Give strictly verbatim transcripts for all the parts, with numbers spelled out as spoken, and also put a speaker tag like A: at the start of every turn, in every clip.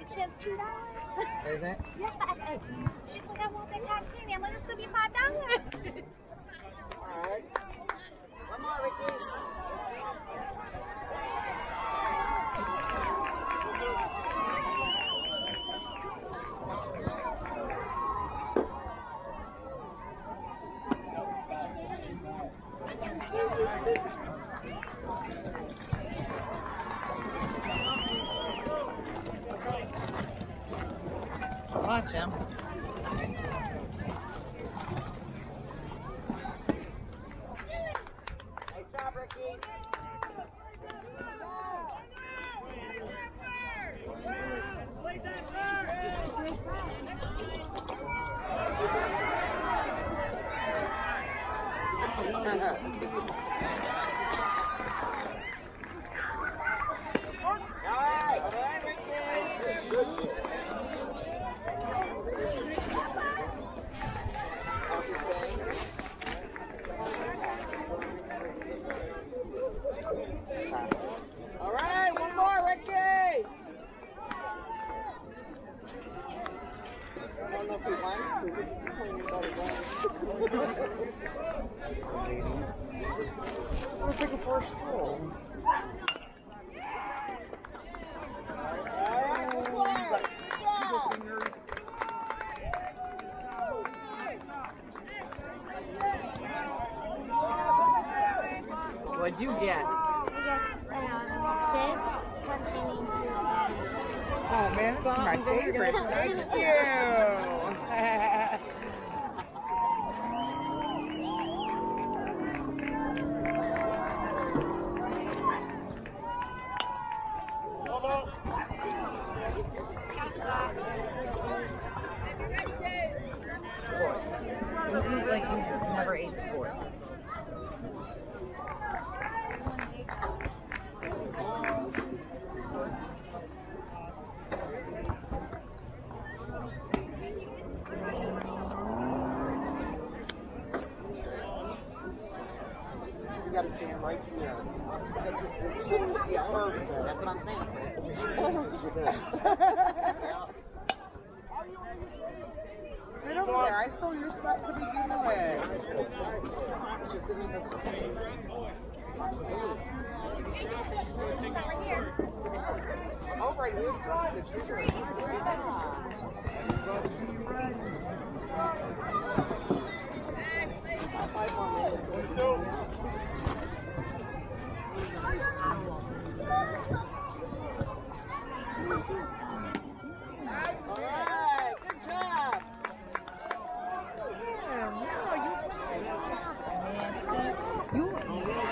A: chips, two dollars.
B: Is it?
A: Yeah. She's like, I want that cotton candy. I'm like, it's gonna be five dollars.
B: All right. One more, Ricky. Watch him. Nice job, Ricky. All right, one more, Ricky. I don't know if he wants to. We're taking for a stroll. All right, good play. What'd you get? Oh man, this is my favorite. Thank you. You eat like you've never ate before. You gotta stand right here. That's what I'm saying. Sit over there. I stole your spot to begin with. Oh, right here. The tree. Five more minutes. All right, good job. Yeah, now you, you, you, you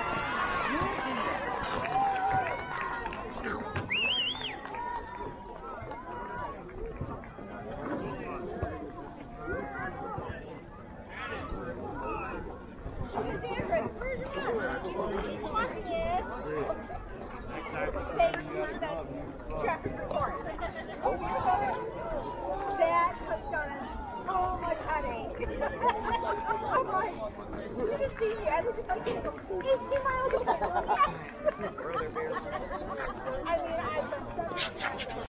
A: That has done us so much headache. I'm like, you should have seen me. I was like eighteen miles away.